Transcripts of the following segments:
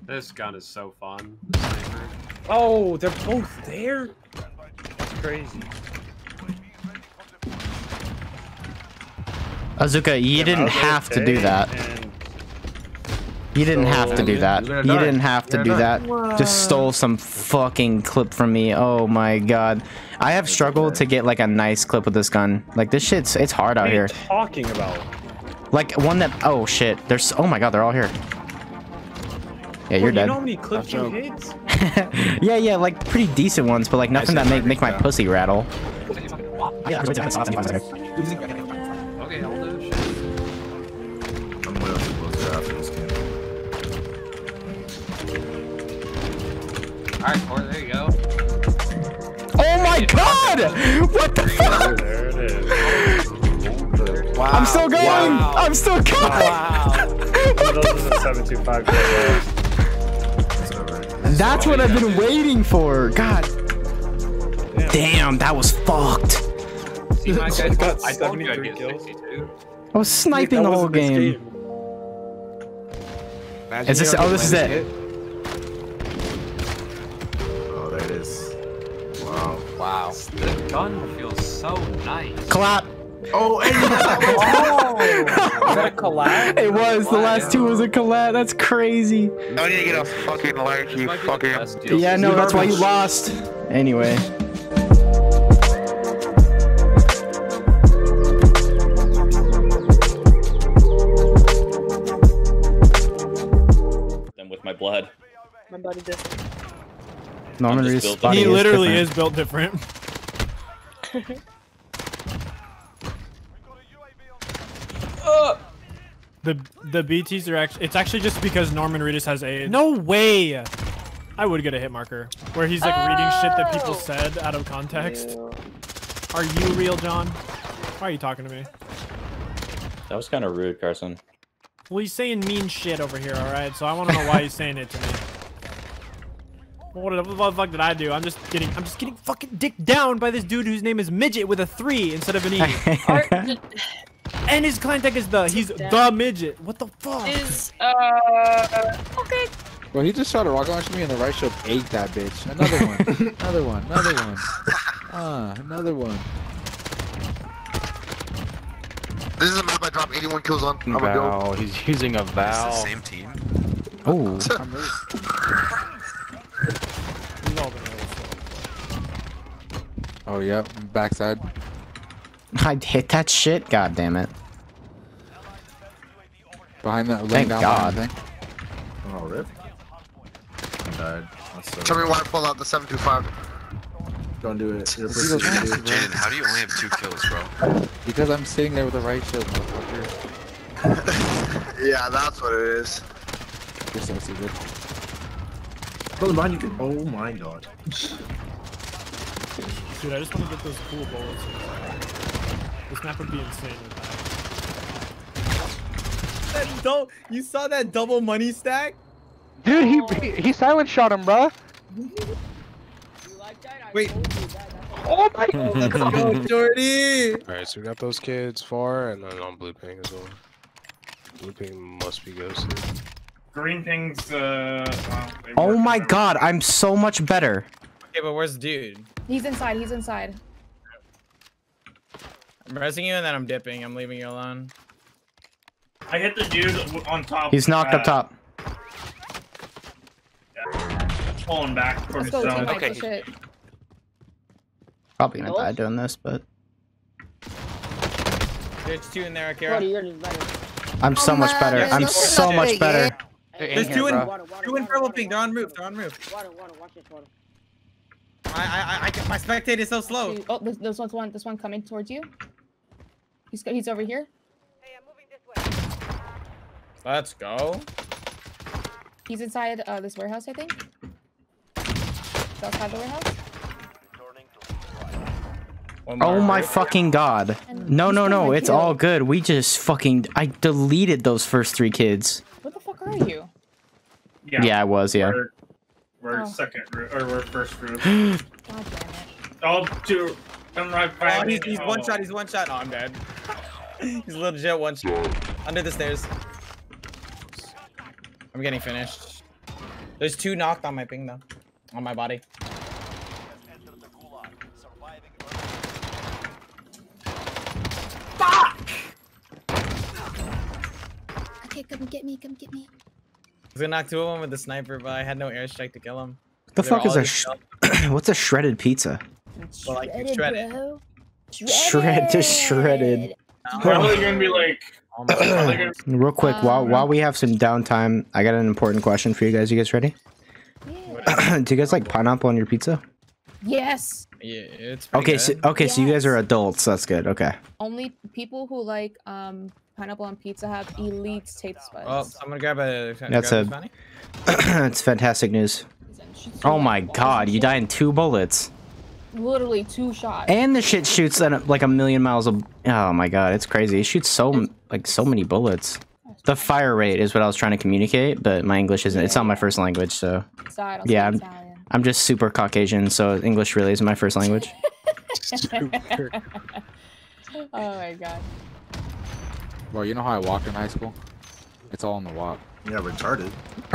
This gun is so fun. The sniper. Oh, they're both there? That's crazy. Azuka, you didn't have to do that. You didn't have to do that. You didn't have to do that. Just stole some fucking clip from me. Oh my god. I have struggled to get like a nice clip with this gun. Like this shit's, it's hard out here. What are you talking about? Like one that, oh shit. There's, oh my god, they're all here. Yeah, you're dead. You know how many clips you hit? Yeah, like pretty decent ones, but like nothing that make my pussy rattle. Okay, I'll do shit. I'm way closer after this game. Alright, Cor, there you go. Oh my god! What the fuck? There it is. Wow. I'm still going! Wow. I'm still going! Wow. Those are the 725 kills. That's what I've been waiting for. God. Damn, that was fucked. See, my guy got I told you I'd 73 get kills. 62. I was sniping the whole game. Is this? Oh, this is it. Oh, there it is. Wow. Wow. The gun feels so nice. Clap. Oh, hey! Is that a collab? It was. The last two was a collab. That's crazy. I need to get a fucking like, you fucking. Yeah, no, that's why you lost. Anyway. Them with my blood. My body just. Norman I'm just Reedus' built body He is literally different. is built different. The BTs are actually, it's actually just because Norman Reedus has a, no way! I would get a hit marker where he's like reading shit that people said out of context. Are you real, John? Why are you talking to me? That was kind of rude, Carson. Well, he's saying mean shit over here, alright? So I want to know why he's saying it to me. What the fuck did I do? I'm just getting fucking dicked down by this dude whose name is Midget with a 3 instead of an E. And his clan tag is he's the Midget. What the fuck? Okay. Bro, he just shot a rocket launch at me and the right shoulder ate that bitch. Another one. Another one. Another one. Another one. This is a map I dropped 81 kills on. I'm a Val. He's using a Val. It's the same team. Oh. Oh, yep. Backside. I hit that shit. God damn it. Behind that. Thank down God. Thing. Oh, rip. I died. Tell me why I pulled out the 725. Don't do it. You're Jaden, how do you only have 2 kills, bro? Because I'm sitting there with the right shield, motherfucker. Yeah, that's what it is. You're so stupid. Oh, mind you can. Oh my god. Dude, I just want to get those cool bullets. This map would be insane with that. You saw that double money stack? Dude, he silent shot him, bruh. Wait. Oh my god. Let's go, Jordy. Alright, so we got those kids far, and then on blue ping as well. Blue ping must be ghosted. Green ping's, Oh my god, I'm so much better. Okay, but where's the dude? He's inside. He's inside. I'm resing you and then I'm dipping. I'm leaving you alone. I hit the dude on top. He's knocked up top. Yeah. Pulling back towards Let's the go, zone. teammate. Push it. Probably gonna die doing this, but There's 2 in there, Akira. I'm so much better. I'm so much better. There's 2 in purple pink. They're on roof. They're on roof. My spectate is so slow. Oh, this one coming towards you. He's over here. Let's go. He's inside this warehouse, I think. He's outside the warehouse. Oh my fucking god. No, it's all good. We just fucking, I deleted those first 3 kids. What the fuck are you? Yeah, I was, yeah. We're second roof, or we're first roof. God damn it. Oh, two. Come right back. Oh, he's one shot. He's one shot. Oh, I'm dead. He's legit one shot. Under the stairs. I'm getting finished. There's 2 knocked on my ping though. On my body. Okay, come get me, come get me. I was gonna knock 2 of them with the sniper, but I had no airstrike to kill them. The fuck is a what's a shredded pizza? Well, like shredded. Bro. Shredded. Probably gonna be like. Real quick, while we have some downtime, I got an important question for you guys. You guys ready? Yeah. Do you guys like pineapple on your pizza? Yes. Yeah, it's Okay, so, Yes. so you guys are adults. That's good. Okay. Only people who like pineapple on pizza have elite taste buds. Oh, I'm gonna grab a. That's it's fantastic news. Oh my god, you die in 2 bullets. Literally 2 shots. And the shit shoots at like 1,000,000 miles of. Oh my god, it's crazy. It shoots so many bullets. The fire rate is what I was trying to communicate, but my English isn't. It's not my first language, so. Sorry, I don't Yeah, speak Italian. I'm just super Caucasian, so English really isn't my first language. Oh my god. Bro, you know how I walked in high school? It's all in the walk. Yeah, retarded.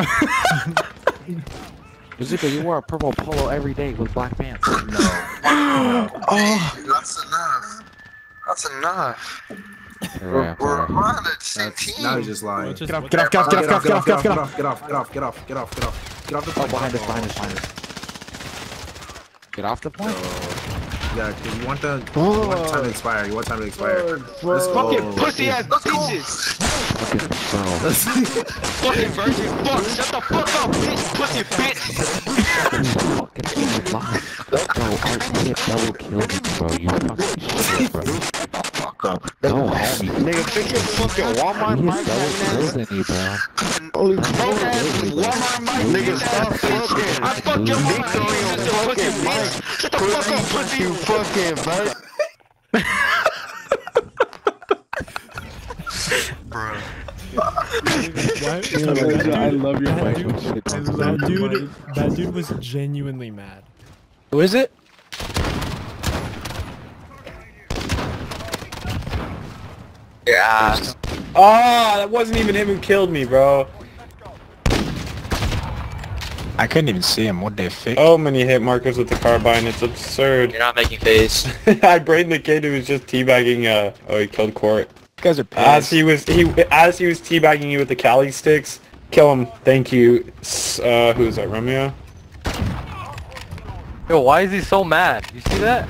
Bazooka, you wore a purple polo every day with black pants. No. Oh, that's enough. That's enough. We're on the same team. Now he's just lying. Get off the point. Behind us. Get off the point. Yeah, cause you want time to expire. You want time to expire. Let's fucking pussy ass bitches. Fucking virgin fuck. Shut the fuck up, bitch. Pussy bitch. Bro, I get double killed you, bro. You fucking shit, bro. Go, homie. Nigga, fix your fucking Walmart mic right now. You, bro. Holy Walmart mic, nigga, stop fucking. I fuck your mic on your fucking mic. Shut the fuck up, pussy. You fucking virgin. Bro. I love your mic. That dude was genuinely mad. Who is it? Yeah. Oh, that wasn't even him who killed me, bro. I couldn't even see him. What they fix? Oh, many hit markers with the carbine. It's absurd. You're not making face. I brained the kid who was just teabagging. Oh, he killed Court. You guys are pissed. As he was teabagging you with the Cali sticks. Kill him. Thank you. Who is that? Romeo. Yo, why is he so mad? You see that?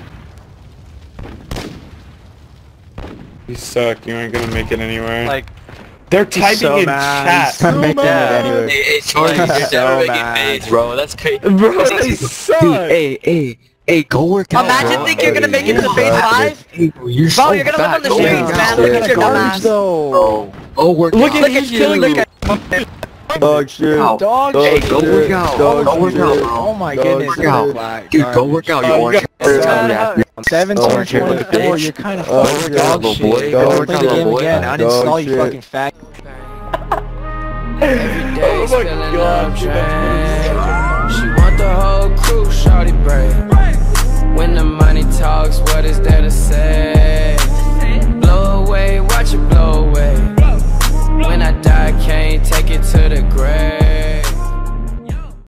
You suck. You aren't gonna make it anywhere. Like, they're typing in chat. I'm making it anyway. Hey, Charlie, you're never making face, bro. That's crazy. Bro, they suck. Hey, go work out. Imagine think you're gonna make it to the phase 5? Hey, bro, you're Bro, you're gonna live on the streets, man. Look at your dumbass. Bro. Oh, work out. Look at you. Dog shit. Dog Hey, go work out. Go work out, bro. Oh my goodness. Dude, go work out. You orange. 1724, you're kind of fucking dog shit. Go play the game again. Uninstall, you fucking fag. Every day spilling love drain. She want the whole crew, shawty brave. When the money talks, what is there to say? Blow away, watch it blow away. When I die, can't take it to the grave.